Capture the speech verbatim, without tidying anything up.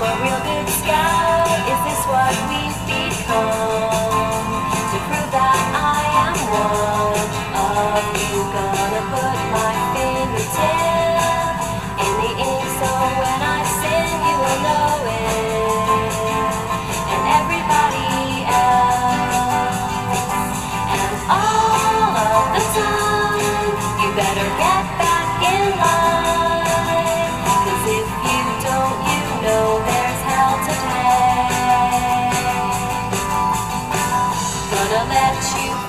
a real good scout. Is this what we've become? To prove that I am one of you, gonna put my fingertip in the ink, so when I sing you will know it, and everybody else. And all of the time, you better get back in line, 'cause if you don't, you know there's hell to pay. Gonna let you